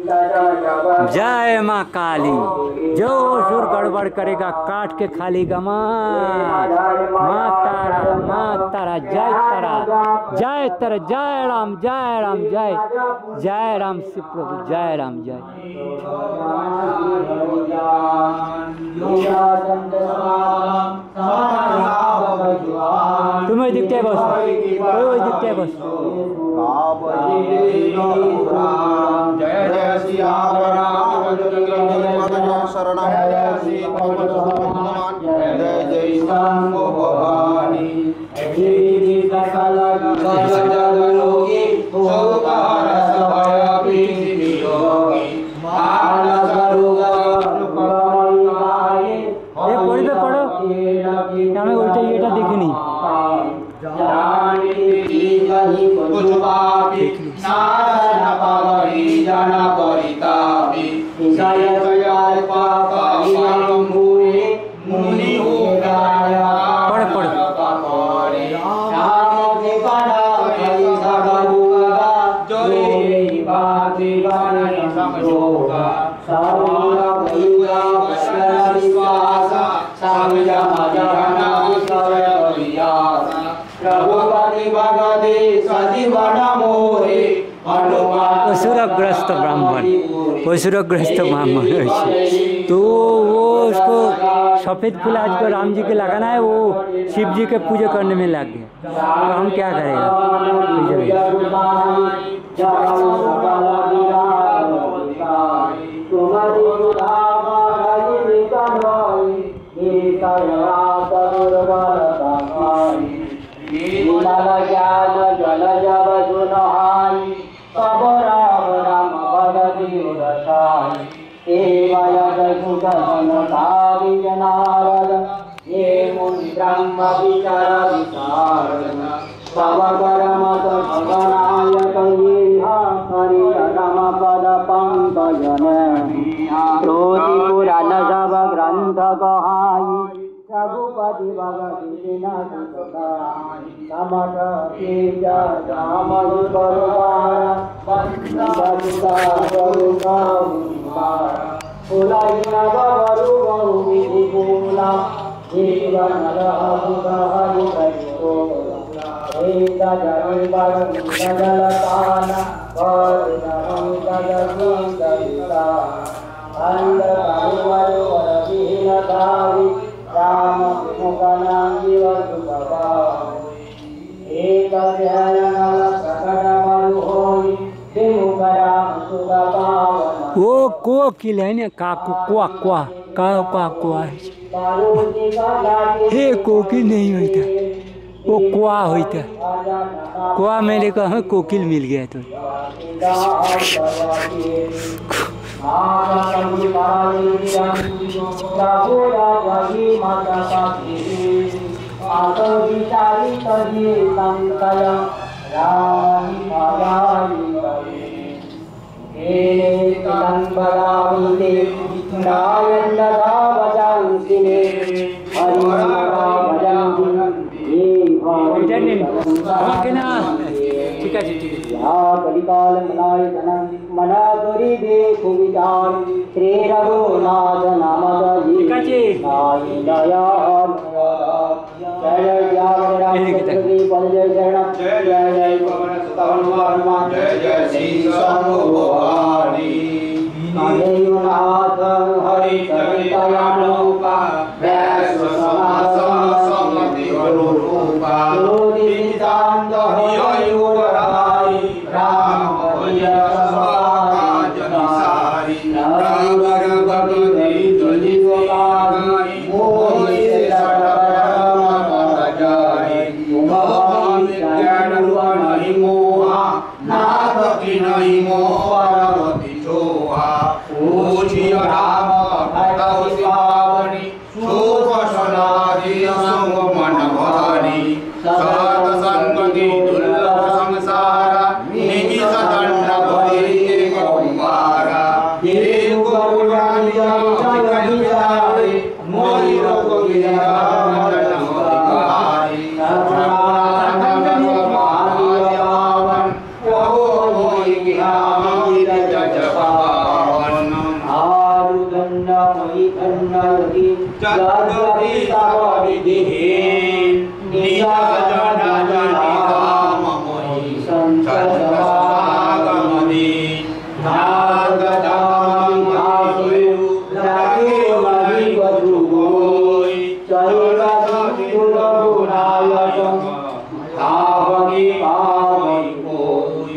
जय माँ काली। जो सुर गड़बड़ करेगा काट के खालीगा माँ। माँ तारा जय तारा जय तारा। जय राम जय जय राम शिव प्रभु जय राम जय। तुम्हें दिखते बस कोई दिखते बस। जय जय श्री राम शरण जय जय शंभो भवानी। हमें उल्टे ये दिखनी असुरग्रस्त ब्राह्मण। असुरग्रस्त ब्राह्मण तो वो उसको सफ़ेद फूल आज को राम जी के लगाना है, वो शिव जी के पूजा करने में लग गया। तो हम क्या करेगा? वो कोकिल है ना, क्वा क्वा क्वा क्वा हे कोकिल नहीं होता, वो क्वा होता। क्वा मेरे को हमें कोकिल मिल गया तो ठीक है श्री रघुनाथ नाम राम यद्यपि तव विधिः निजजनजनिधाममयि सञ्चसमागमनि नागदामिधासु लगे वजुगोयि चैवसुरगुणायकं धावनि पावनि कोयि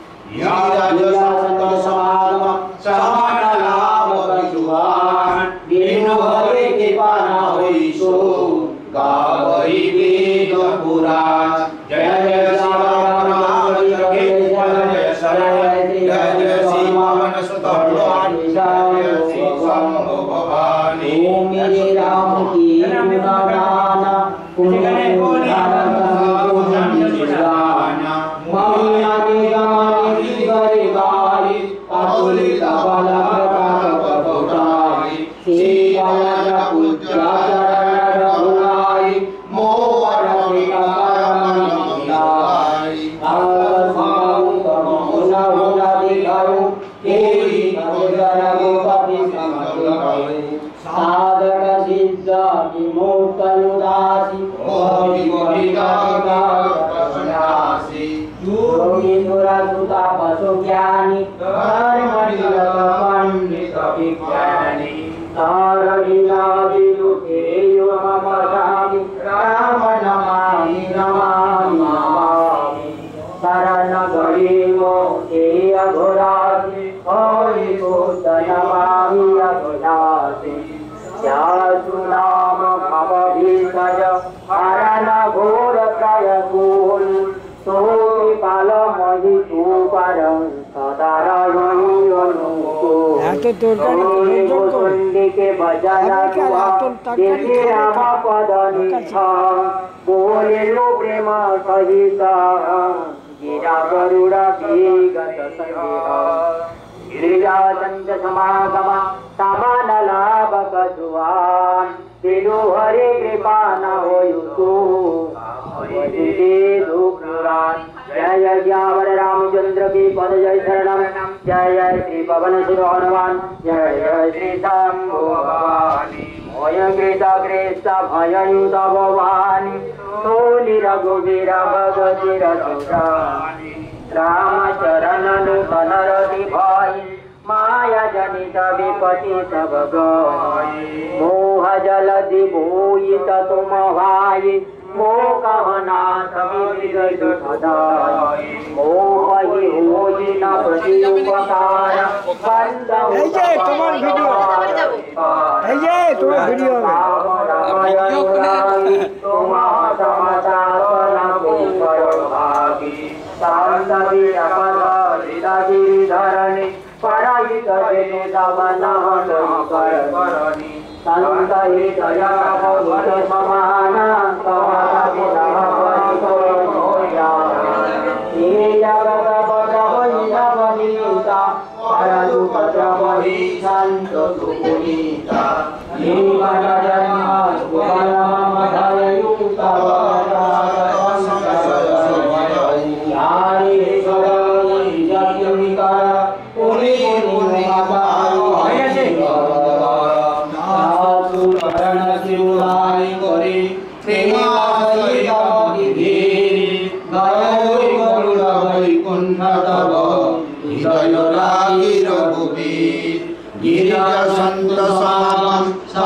याजसन्तसमागमं समानलाभविजुवान् विनुहरे कृपाना होइसो गावै वेद पुराण जय जय शिव रामचन्द्र जय जय श्री पवन सुत हनुमान जय श्री शंभु भवानी ओम श्री राम की गुणगाना पुण्य पुराना मायानि गानि गरि गारि अतुलित बल प्रताप श्री पवन पुत्र साधक सिद्ध विमुक्तनुदासी योगी सुरसुता पशु ज्ञानी पंडित विज्ञानी तारगिला विदुते योमपदामि राम नमामि नमामि नमामि शरण गरीमो ते अघोरासि हरि बुद्ध नमामि अघोरासि यासुनाम भवभीषज हरण घोर त्रयकूल सोति पालमहि तुपरं सदारयणि अनुकूल के भजन दुआ देखे राम पद निष्ठा बोले लो प्रेम सहित गिरा गरुड़ विगत संदेह गिरिजाचंद समागमा समान लाभ कजुआन बिनु हरि कृपा न होयुतु दुखुरान जय जय श्यावर रामचंद्र की पद जय शरणम जय जय श्री पवन सुत हनुमान जय जय श्री शंभु भवानी भयंकृत कृष्ण भययुत भवानी सोली रघुवीर भगति रघुरानी रामचरण नूतन रति भाई माया जनित विपति सब गई मोह जलधि भूयित तुम भाई मोह कहनाथ विविध दुखदाई मोह ही होई न प्रति उपकार बंद वीडियो तुम समाचार भागी शांत गिरिधरणी परायित दमन करणी संत हृदय भगवत समान जगत बनीता परु बही संत सुनीता जीवन संत सालम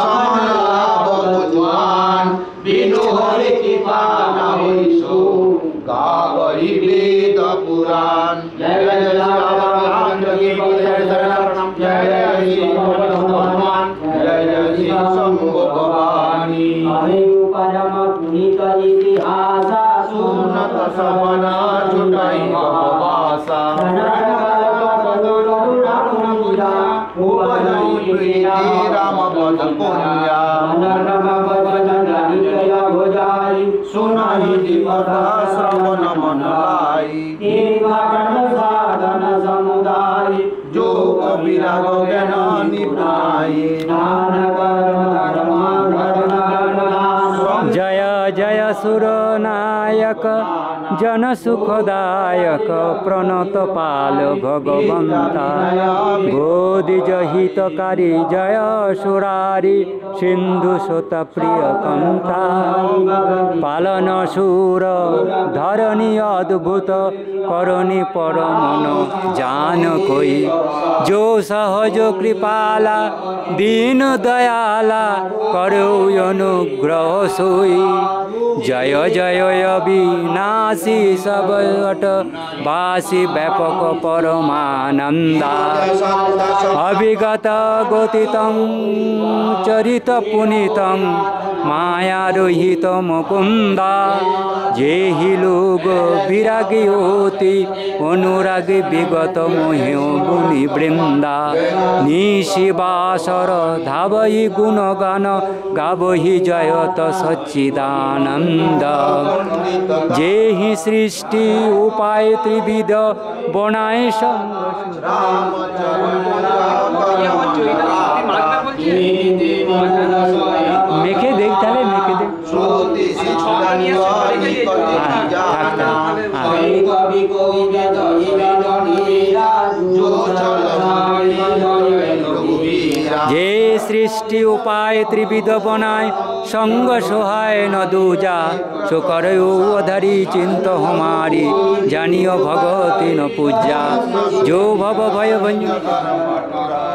समालाभवान बिनु हरि कृपा न होइसो गावै वेद पुराण जय जय रामचंद्र की जय शरणम जय जय श्री हनुमान जय जय श्री शंभु भवानी अहिं परम पुनीत इतिहास सुनत समना छुटाई भाषा राम पद पुण्या सुनाई दिपद श्रवण मन लाई साधन समुदाय जो विराग ज्ञान निपुणाई जय जय सुर नायक जन सुखदायक प्रणत पाल भगवंता गोदिज हितकारी जय सुरारी सिंधु सुत प्रिय कंता पालन सूर धरणी अद्भुत करणी परमन जान कोई जो सहज कृपाला दीन दयाला करो अनुग्रह सोई जय जय अविनाशी सबट वासी व्यापक परमानंदा अभिगत गोतितं चरित पुनीतं माया रोहित मुकुंदा जेहि लोग विरागी होती अनुरागी विगत मोह मुनि वृंदा निशिवासर धावई गुणगान गावहि जयत सच्चिदानंद जेहि सृष्टि उपाय त्रिविध बनाए मेखे देख ताले मेखे देख जे सृष्टि उपाय त्रिविध बनाए संग सोहाय न दूजा सो करो अधरी चिंत हमारी जानियो भगवती न पूजा जो भव भय भंजन